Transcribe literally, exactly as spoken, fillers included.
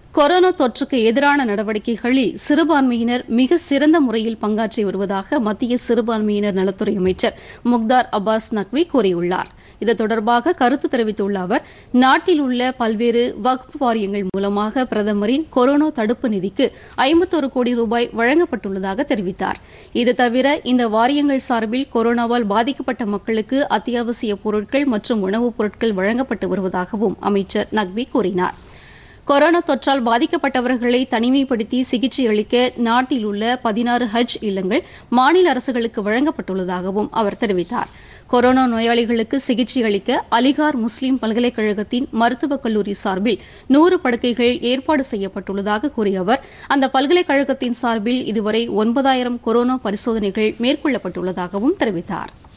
Corona தொற்றுக்கு எதிரான நடவடிக்கைகளில் சிறுபான்மையினர் மிக சிறந்த முறையில் பங்காற்றி வருவதாக மத்திய சிறுபான்மையினர் நலத்துறை அமைச்சர் முக்தார் அப்பாஸ் நக்வி கூறியுள்ளார். இது தொடர்பாக கருத்து தெரிவித்துள்ள அவர், நாட்டில் உள்ள பல்வேறு வக்ஃப் வாரியங்கள் மூலமாக பிரதமரின் கொரோனா தடுப்பு நிதிக்கு ஐம்பத்தொரு கோடி ரூபாய் வழங்கப்பட்டுள்ளதாக தெரிவித்தார். இது தவிர இந்த வாரியங்கள் சார்பில் கொரோனாவால் பாதிக்கப்பட்ட மக்களுக்கு அத்தியாவசிய பொருட்கள் மற்றும் உணவுப் பொருட்கள் வழங்கப்பட்டு வருவதாகவும் அமைச்சர் நக்வி கூறினார். கொரோனா தொற்றால் பாதிக்கப்பட்டவர்களை தனிமைப்படுத்தி சிகிச்சை அளிக்க நாட்டில் உள்ள பதினாறு ஹஜ் இல்லங்கள் மாநில அரசுகளுக்கு வழங்கப்பட்டுள்ளதாகவும் அவர் தெரிவித்தார். கொரோனா நோயாளிகளுக்கு சிகிச்சை அளிக்க அலிகார் முஸ்லீம் பல்கலைக்கழகத்தின் மருத்துவக் கல்லூரி சார்பில் நூறு படுக்கைகள் ஏற்பாடு செய்யப்பட்டுள்ளதாக கூறிய அவர், அந்த பல்கலைக்கழகத்தின் சார்பில் இதுவரை ஒன்பதாயிரம் கொரோனா பரிசோதனைகள் மேற்கொள்ளப்பட்டுள்ளதாகவும் தெரிவித்தார்.